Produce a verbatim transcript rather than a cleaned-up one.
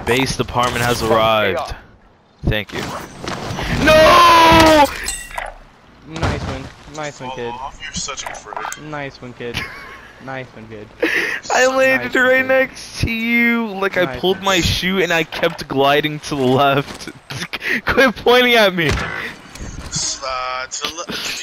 base department has arrived. Thank you. No! Nice one. Nice one, kid. Off. You're such a prick. Nice one, kid. Nice one, kid. I landed Nice, right kid. next to you. Like I Nice. pulled my chute and I kept gliding to the left. Quit pointing at me. Uh, to the